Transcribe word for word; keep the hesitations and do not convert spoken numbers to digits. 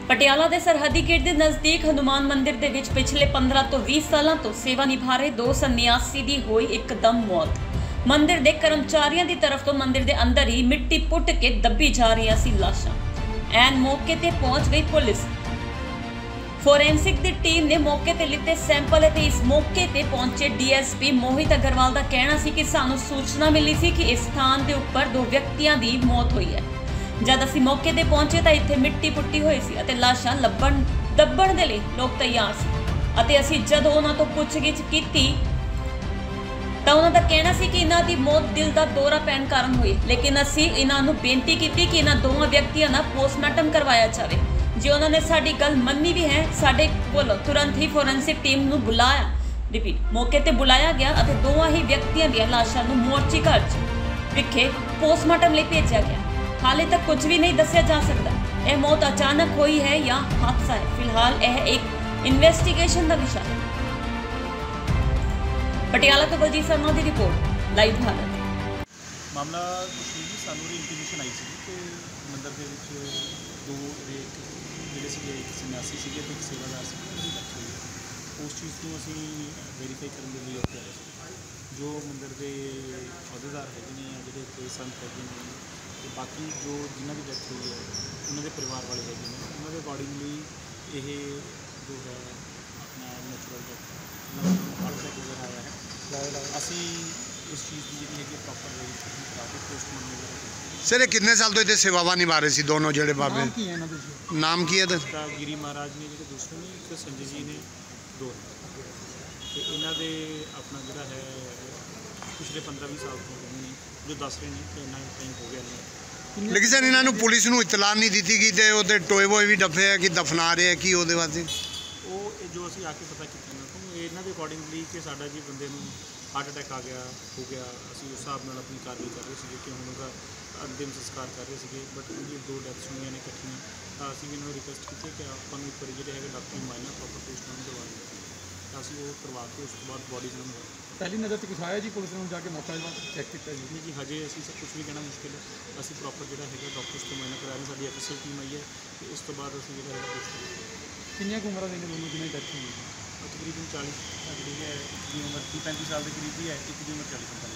पटियाला के सरहदी गेट के नज़दीक हनुमान मंदिर के विच पिछले पंद्रह तो बीस सालों तो सेवा निभा रहे दो सन्यासी की हुई एकदम मौत। मंदिर के कर्मचारियों की तरफ तो मंदिर के अंदर ही मिट्टी पुट के दबी जा रही सी लाशां। ऐन मौके ते पहुंच गई पुलिस। फोरेंसिक की टीम ने मौके ते लिते सैंपल ते इस मौके ते पहुंचे D S P Mohit Agarwal का कहना सी कि सानू सूचना मिली सी कि इस स्थान के उपर दो व्यक्तियों की मौत हुई है। जद असीं मौके ते पहुंचे तो इत्थे मिट्टी पुट्टी हुई सी अते लाशां लभण दब्बण दे लई लोग तैयार सी अते असीं जद उन्हां तों पुछगिछ कीती तां उन्हां दा कहना सी कि इन्हां दी मौत दिल दा दौरा पैण कारण हुई, लेकिन असीं इन्हां नूं बेनती कीती कि इन्हां दोवां व्यक्तियां दा पोस्टमार्टम करवाया जावे। जे उन्होंने साडी गल मन्नी भी है, साडे कोल तुरंत ही फोरेंसिक टीम नूं बुलाया रिपीट मौके ते बुलाया गया अते दोवां ही व्यक्तियों दी लाशां नूं मोर्ची घर विखे पोस्टमार्टम लई भेजा गया। हाले तक कुछ भी नहीं दस्या जा सकता यह मौत अचानक हुई है या हादसा है। फिलहाल यह एक इन्वेस्टिगेशन का विषय है। पटियाला तो बलजीत शर्मा की रिपोर्ट लाइव भारत। मामला कुछ नहीं जी, सानू इंटीमेशन आई सी कि मंदिर के दो ਜਿਹੜੇ ਸੀਗੇ एक सन्यासी ਸੀਗੇ ਤੇ एक सेवादार ਸੀ ਉਹਦੀ ਡੈਥ ਹੋਈ ਹੈ। उस चीज़ को असीं वेरीफाई करने के लिए ਉੱਥੇ ਆਏ ਸੀ। जो मंदिर के अहुदेदार है ने या ਜਿਹੜੇ ਕੋਈ ਸੰਤ ਹੈਗੇ ਨੇ ਤੇ ਬਾਕੀ ਜੋ ਜਿਨ੍ਹਾਂ ਦੀ ਡੈਥ ਹੋਈ ਹੈ ਉਹਨਾਂ ਦੇ ਪਰਿਵਾਰ ਵਾਲੇ ਹੈਗੇ ਨੇ ਉਹਨਾਂ ਦੇ ਅਕੋਰਡਿੰਗਲੀ ਇਹ ਜੋ ਹੈ ਆਪਣਾ ਨੈਚੁਰਲ ਡੈਥ ਉਹਨਾਂ ਨੂੰ ਹਾਰਟ ਅਟੈਕ ਵਗੈਰਾ ਆਇਆ ਹੈ। ਅਸੀਂ ਇਸ ਚੀਜ਼ ਦੀ ਜਿਹੜੀ ਹੈਗੀ ਪ੍ਰੋਪਰ ਵੈਰੀਫਿਕੇਸ਼ਨ ਕਰਾ ਕੇ ਪੋਸਟਮਾਰਟਮ ਵਗੈਰਾ सर ये कितने साल तो इतने सेवावां निभा रहे सी दोनों जेड़े बाबे? नाम की है ना दूसरे नाम की है तो गिरी महाराज ने जो दूसरे ने एक संजय जी ने दो तो इन्हों के अपना जोड़ा है पिछले पंद्रह भी साल तो नहीं जो दस रहे हैं कि इन्ना टाइम हो गया। लेकिन सर इन्होंने पुलिस को इतला नहीं दी गई तो वो टोए वोए भी डफे है कि दफना रहे हैं कि वो वास्ते वो जो असीं आके पता किया ना तो इन्हों के अकॉर्डिंगली कि साडा जी बंदे नूं हार्ट अटैक आ गया हो गया असीं उस हिसाब नाल अपनी कार्रवाई कर रहे थे कि हम उनका अंतिम संस्कार कर रहे थे। बट उनकी दो डैथस हुई ने इकट्ठियां तो असीं इन्होंने रिक्वेस्ट की कि आपां नूं एक बार जिहड़े है डॉक्टरी माइना प्रॉपर पोस्टमार्टम करवा दें तो असीं वो करवा के उस तो बाद बॉडी जन्म होया। पहली नज़र तो कुछ आया जी पुलिस ने जाके मौका चैक किया जी? नहीं जी हजे असीं सब कुछ भी कहना मुश्किल है। असीं प्रॉपर जिहड़ा है डॉक्टर्स तो माइना करा रहे साडी एफ एस एल टीम आई है तो उस तो बाद असीं जिहड़ा है पोस्टमार्टम किन्नियां कुछ उम्र देने दोनों जिन्हें डेथ हुई तकरीबन चालीस जी है, एक की उम्र तीस पैंतीस साल के करीब ही है, एक की उम्र चालीस पैंतालीस।